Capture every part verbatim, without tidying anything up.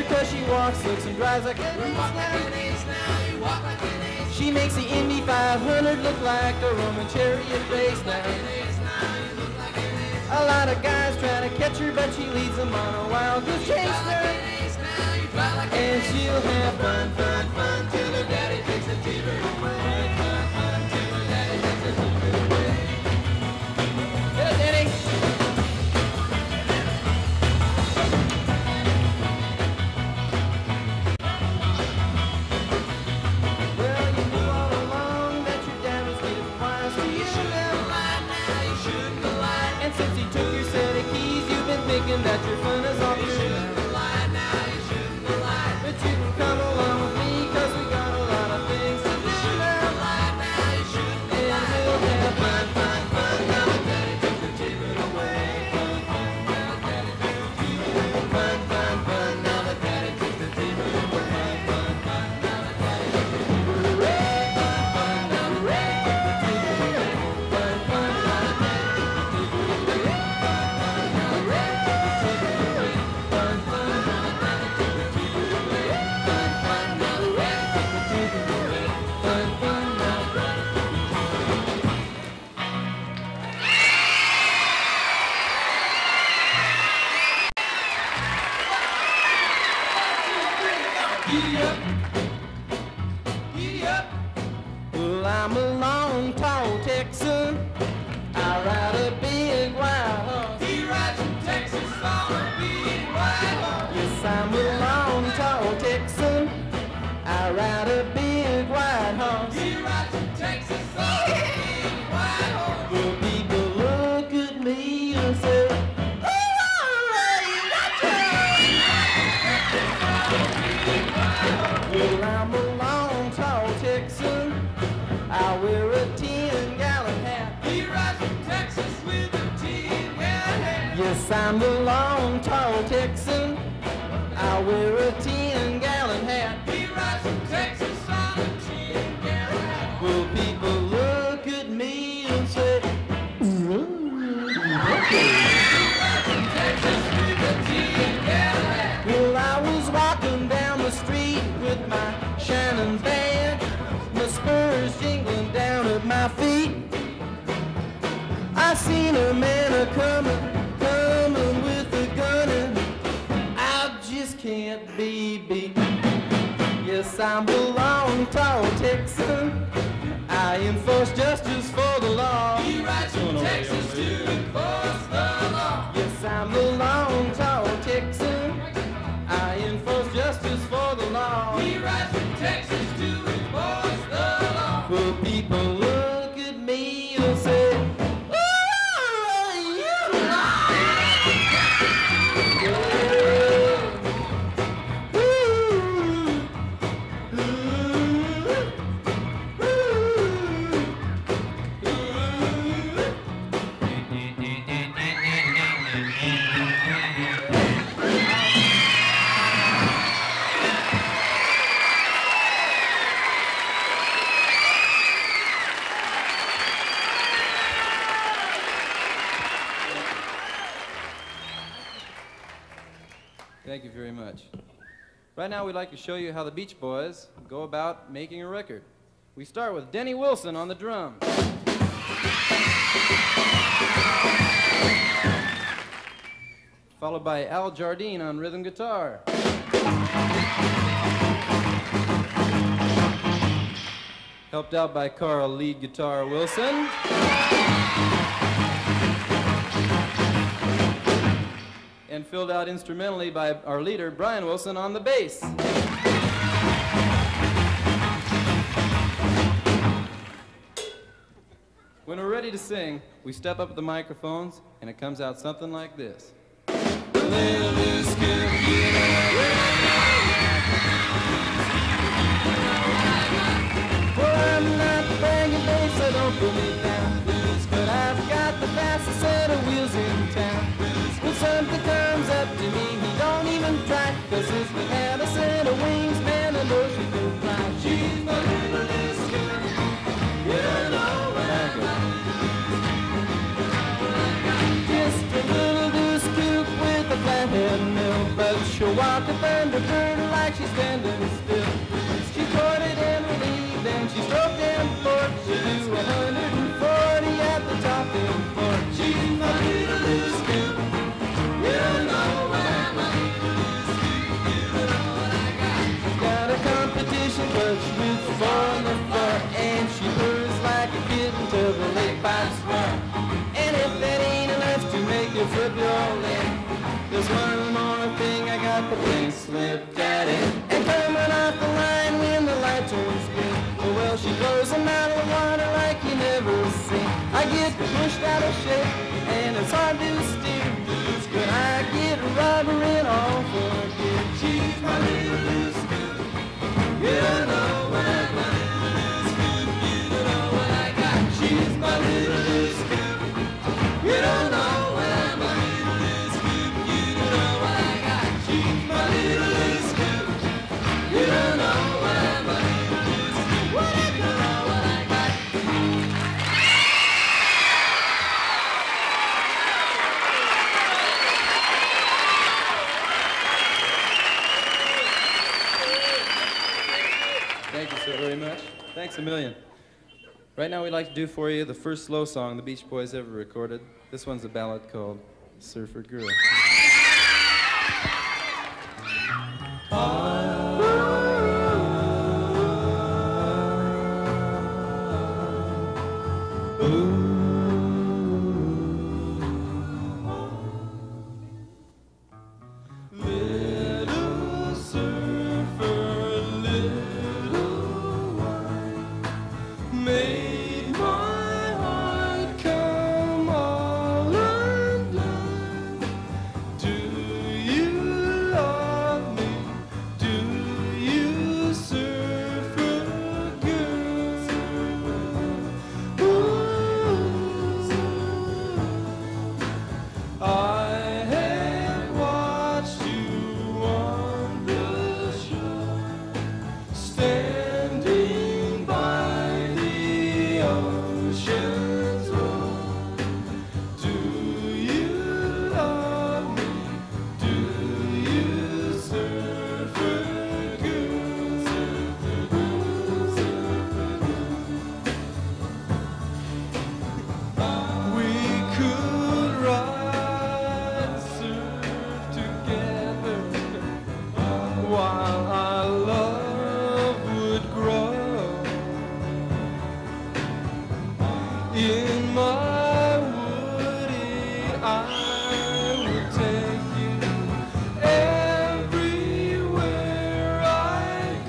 because she walks, looks, and drives like an ace now. She makes the Indy five hundred look like a Roman chariot race now. A lot of guys try to catch her, but she leads them on a wild goose chase now. And she'll have fun, fun, fun till her daddy takes the teeter away. Fun, fun till her daddy takes the teeter away. Get it, Danny. Well, you knew all along that your dad was getting wise to you. You shouldn't have lied now, you shouldn't have lied. And since he took your set of keys, you've been thinking that your fun is all through. Come along with me, cause we got a lot of things to do now. And we'll have fun, fun, fun. Now that daddy took the teeter away. Fun, fun, now that daddy took the teeter away. Fun, fun, fun, now that daddy took the teeter away. Fun, fun, now that daddy took the teeter away. Fun, fun, now that daddy took the teeter away. Fun, fun, now that daddy took the teeter away. Fun, fun, now that daddy took the teeter away. Fun, fun, now that daddy took the teeter away. Giddy up, giddy up. Well, I'm a long, tall Texan. I ride a big wild horse. He rides from Texas on a big wild horse. Yes, I'm a long, tall Texan. I ride a big white horse. He rides from Texas on a big white horse. Well, people look at me and say, oh, you got Well, I'm a long, tall Texan. I wear a ten-gallon hat. He rides from Texas with a ten-gallon hat. Yes, I'm a long, tall Texan. I wear a ten-gallon hat. He rides from Texas on a ten-gallon hat. Well, people look at me and say, ooh. He rides from Texas with a ten-gallon hat. Well, I was walking down the street with my Shannon badge, my spurs jingling down at my feet. I seen a man a-coming, coming with a gun, and I just can't be beat. Yes, I'm a long, tall Texan. I enforce justice for the law. He rides from Texas to enforce the law. Yes, I'm a long, tall Texan. I enforce justice for the law. He rides from Texas to enforce the law. Well, people look at me and say, oh, you lie. Ooh, ooh, Thank you very much. Right now we'd like to show you how the Beach Boys go about making a record. We start with Denny Wilson on the drums. Followed by Al Jardine on rhythm guitar. Helped out by Carl lead guitar Wilson. And filled out instrumentally by our leader, Brian Wilson, on the bass. When we're ready to sing, we step up at the microphones, and it comes out something like this. Well, I'm not banging bass, so don't put me down. But I've got the fastest set of wheels in town. When something comes up to me, he don't even try. Cause if we had a set of wings, man, I know she could fly. She's my little disco. You know what I got. Just a little disco with a flathead mill. But she'll like a thunderbird, like she's standing still. She courted and relieved, and she stroked and forth. She do a hundred and forty at the top and forth. She's my little loose Coupe. You don't know what I'm a little loose Coupe. You don't know what I got. She's got a competition, but she moves far on the floor, and she purrs like a kitten till the lake pipes roar. And if that ain't enough to make you flip your leg, there's one more thing, I got the pink slip daddy. And coming off the line when the light turns green, oh well, she blows them out of the water like you never seen. I get pushed out of shape, and it's hard to steer, but I get a rubber in all four gears. She's my little loose Coupe. You don't know what I'm my little loose Coupe. You don't know what I got. She's my little loose Coupe. You don't know what I'm my little loose Coupe. You don't know what I got. She's my little loose Coupe. You don't know what I'm my little loose Coupe. What I don't know what I got. Thank you so very much. Thanks a million. Right now we'd like to do for you the first slow song the Beach Boys ever recorded. This one's a ballad called Surfer Girl. Little surfer, little wine, made my heart come all undone. Do you love me? Do you, surfer girl? Ooh. I have watched you on the shore, standing by the ocean's roar. Do you love me? Do you, surfer girl? Surfer girl, surfer girl. We could ride and surf together while our love would grow. In my woody, I would take you everywhere I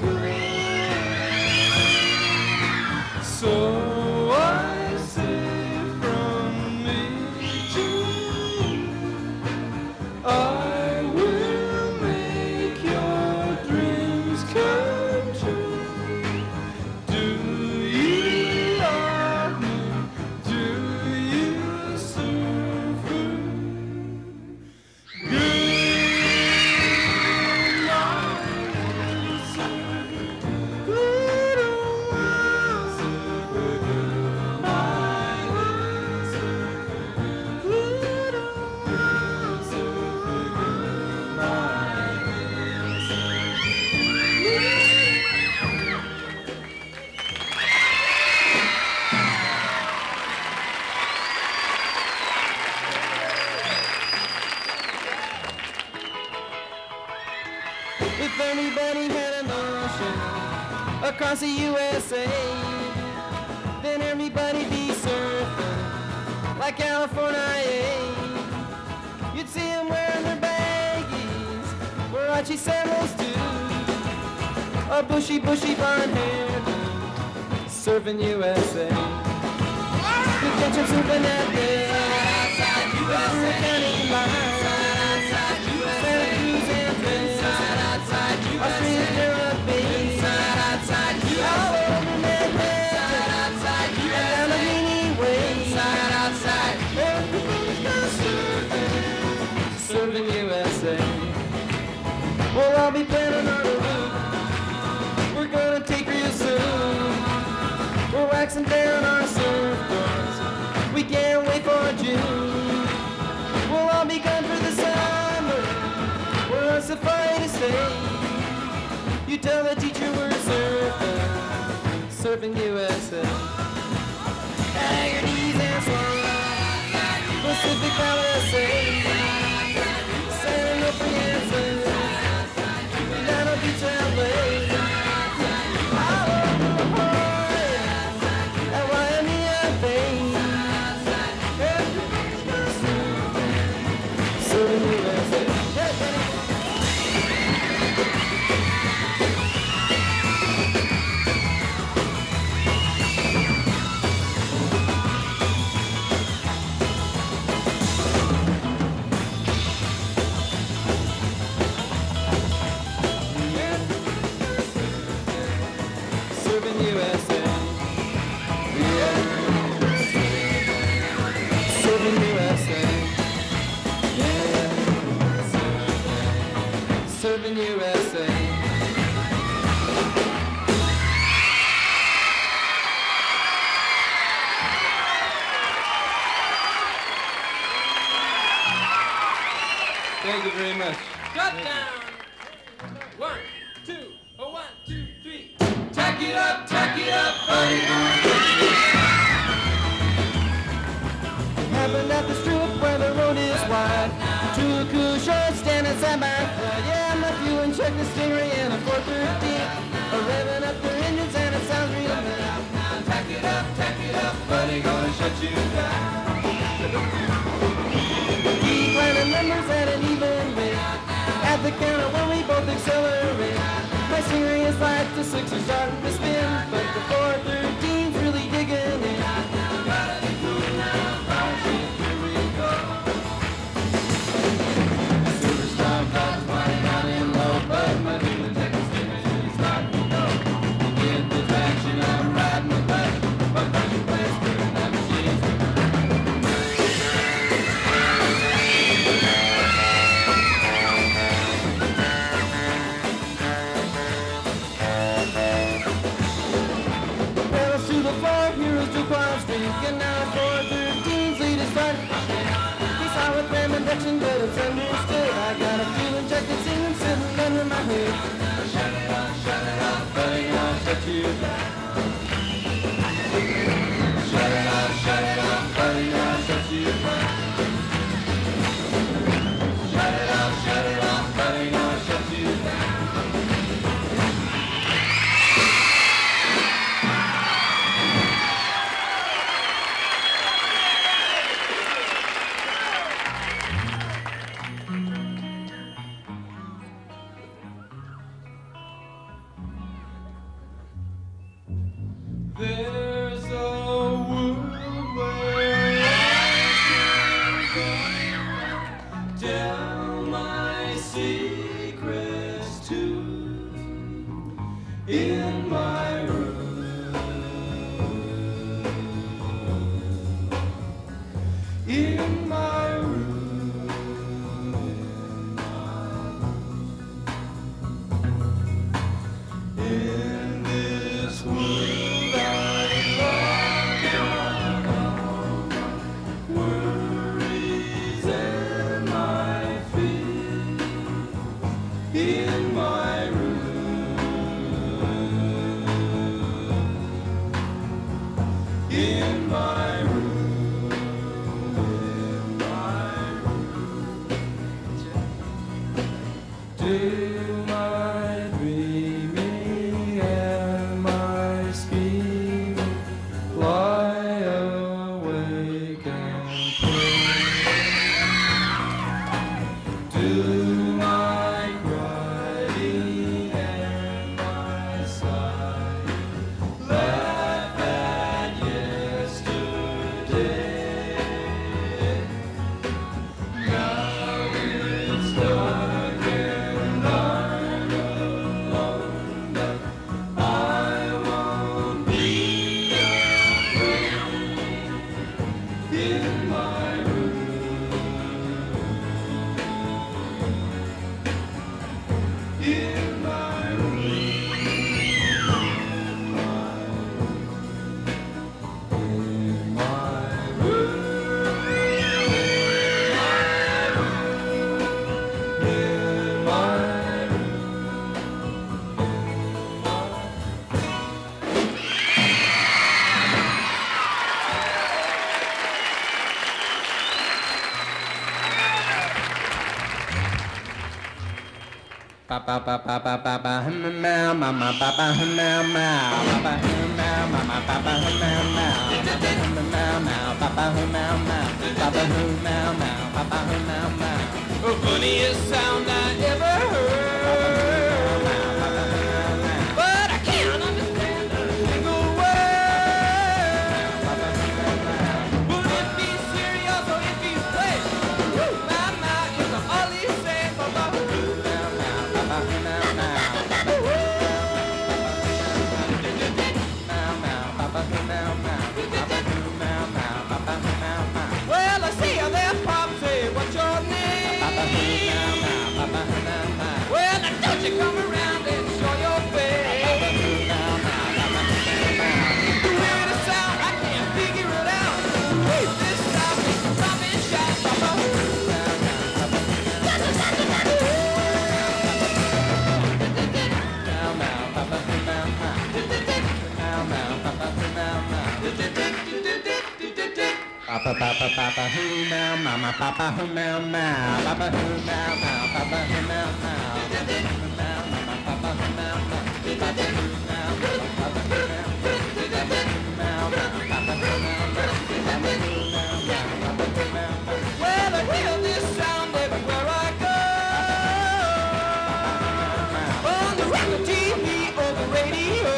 could. So I say from me to you, I will make your dreams come true. Do you love me? Do you, surfer girl? If anybody had an ocean across the U S A, then everybody'd be surfing like California. You'd see them wearing their baggies, Warachi sandals too, a bushy, bushy blonde hairdo, surfing U S A. You catch them surfing at the outside U S A county line, Santa Cruz and Tres, Australia, Caribbean, outside U S A, all over Manhattan, outside U S A, and down the Meany Way, outside, everybody's gone surfing, surfing U S A. Well, I'll be planning on a route we're gonna take real soon. We're waxing down our surfboards, we can't wait for June. We'll all be gone for the summer, we're so funny to say. You tell the teacher we're surfing, surfing U S A. Hang your knees and swim, Pacific Palisades, sailing up the answers, down on beach L A. All over the world, at Wyoming Bay. Surfing U S A. Surfing U S A. Yeah. Surfing U S A. Yeah. Surfing U S A. Thank you very much. Drop down. One, two, oh, one, two, three. Tack it up, tack it up, buddy. Happened at the strip where the road is wide. Two cool shorts standing side by side. Yeah, my fueling check the Stingray and a four thirteen. A revving up their engines and it sounds real good. Tack it up, tack it up, buddy, gonna shut you down. Keep climbing numbers at an even rate. At the counter when we both accelerate. My Stingray is like the six are starting to spin, but the four thirteen's really digging in. Gotta be cool now, Margie, here we go. Superstar clouds flying out in low, but my feeling Texas Stingray is starting to go. You get the traction, I'm riding the bus, but don't you play screwing that machine. Pedals to the floor, heroes to Quad Street. Getting out of four thirteens, lead is starting. He's hot with ram induction, but it's understood. I got a fuel injected singing sitting under my hood. Shut it up, shut it up, buddy, I'll shut you down. Shut it up, shut it up, buddy, I'll shut you down. Shut it up, shut it up, buddy, I'll shut you down. There's a world where I can tell my secrets to in my room, in my room, in this world. In my room, Papa Papa Papa Oom-Mow-Mow, Mama Papa Oom-Mow-Mow, Papa Oom-Mow, Mama Papa Oom-Mow-Mow, Papa Oom-Mow-Mow, Papa Oom-Mow-Mow, Papa Oom-Mow-Mow, Papa Oom-Mow-Mow. The funniest sound I ever heard, but I can't understand a single word. But if he's serious or if he's playing, Mama is all he says. Papa Oom-Mow-Mow, Papa Oom-Mow-Mow, Papa Oom-Mow-Mow, Papa Oom-Mow-Mow, Papa Oom-Mow-Mow, Papa Oom-Mow-Mow. Well, I see how their pop say, what's your name? Papa Oom-Mow-Mow, Papa Oom-Mow-Mow. Well, now don't you come around and show your face. Papa Oom-Mow-Mow, Papa Oom-Mow-Mow. You hear the sound, I can't figure it out. Wait, this time it's a stop and shout. Papa Oom-Mow-Mow, Papa Oom-Mow-Mow. Papa Oom-Mow-Mow, Papa Papa Papa Oom-Mow, Mama Papa Oom-Mow-Mow, Papa Oom-Mow-Mow, Papa Oom-Mow-Mow, Oom-Mow, Mama Papa Oom-Mow-Mow, Papa Oom-Mow-Mow, Papa Oom-Mow-Mow, Papa Oom-Mow-Mow, Papa Oom-Mow-Mow, Papa Oom-Mow-Mow. Well, I hear this sound everywhere I go, on the radio, T V, or the radio.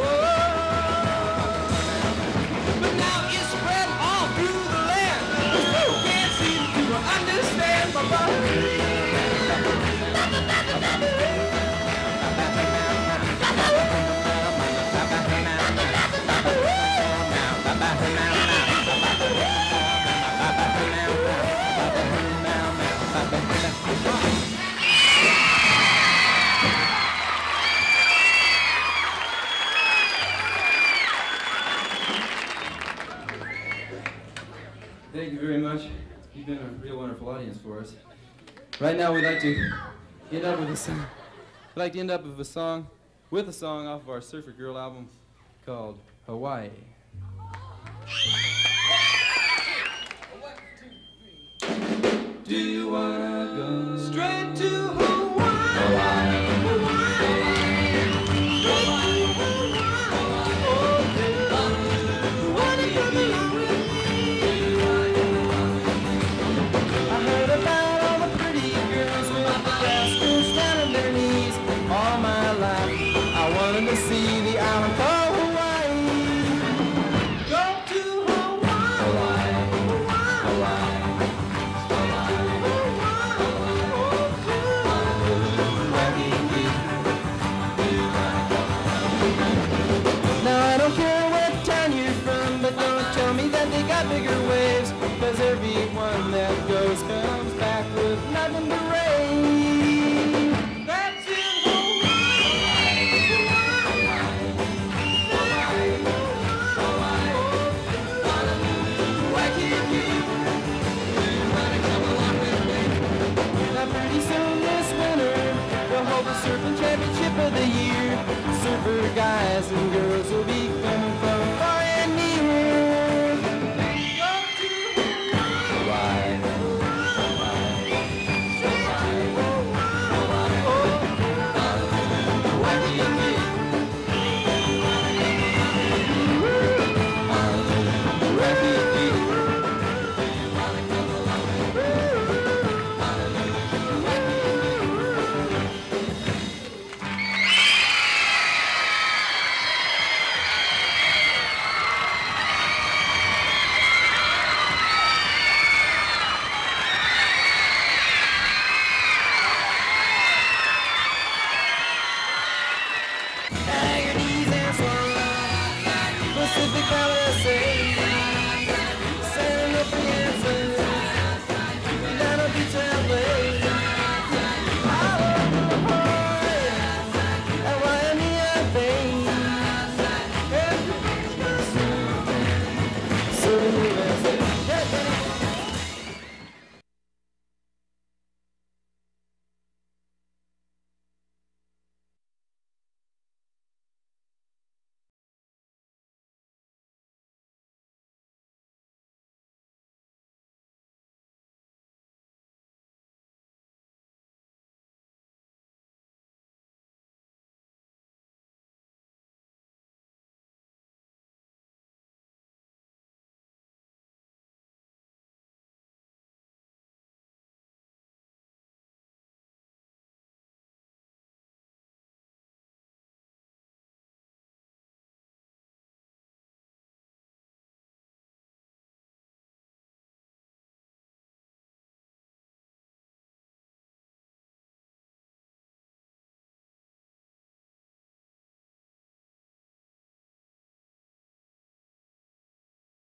But now it's spread all through the land. You can't seem to understand, Papa. Thank you very much. You've been a real wonderful audience for us. Right now, we'd like to end up with a song. We'd like to end up with a song, with a song off of our Surfer Girl album called Hawaii. Do you wanna go straight to Hawaii? Hawaii. See the island called Hawaii. Go to Hawaii. Hawaii. Hawaii. Now I don't care what town you're from, but don't tell me that they got bigger waves, 'cause everyone that goes comes back with nothing to raise. That's it. Pretty soon this winter, we'll hold the surfing championship of the year. Surfer guys and girls will be coming